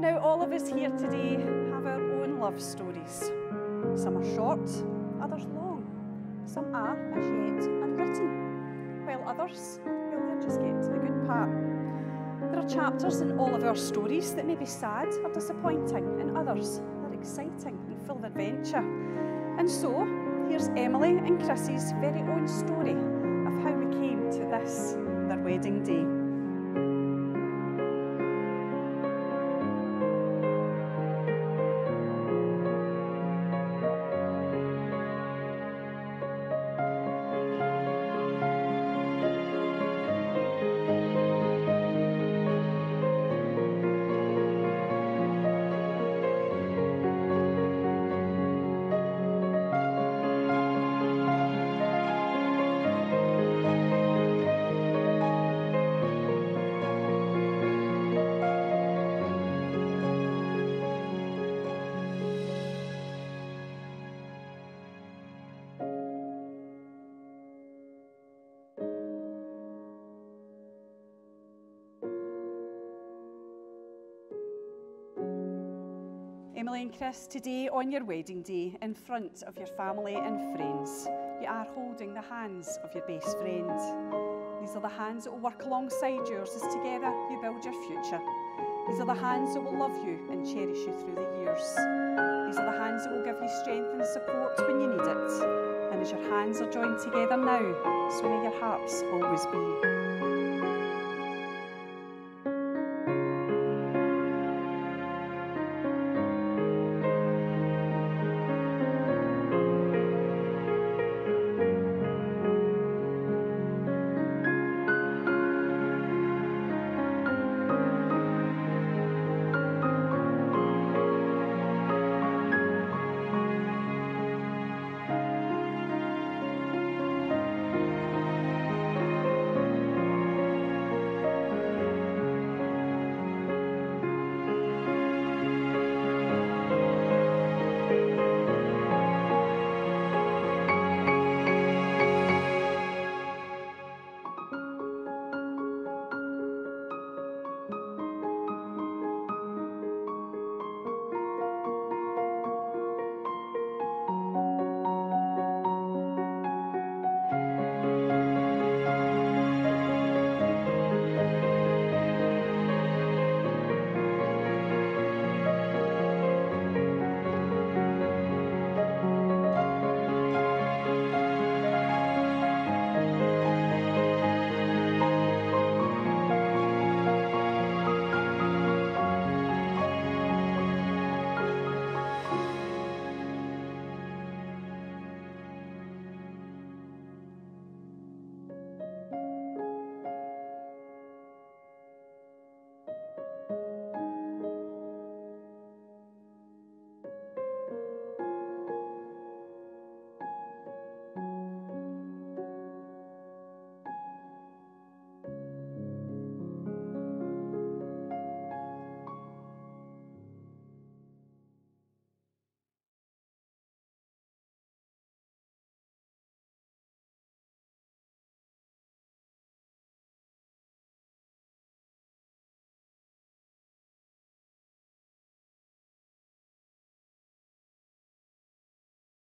Now, all of us here today have our own love stories. Some are short, others long. Some are, as yet, unwritten, while others, well, they're just getting to the good part. There are chapters in all of our stories that may be sad or disappointing, and others that are exciting and full of adventure. And so, here's Emily and Chris's very own story of how we came to this, their wedding day. Emily and Kris, today on your wedding day, in front of your family and friends, you are holding the hands of your best friend. These are the hands that will work alongside yours as together you build your future. These are the hands that will love you and cherish you through the years. These are the hands that will give you strength and support when you need it. And as your hands are joined together now, so may your hearts always be.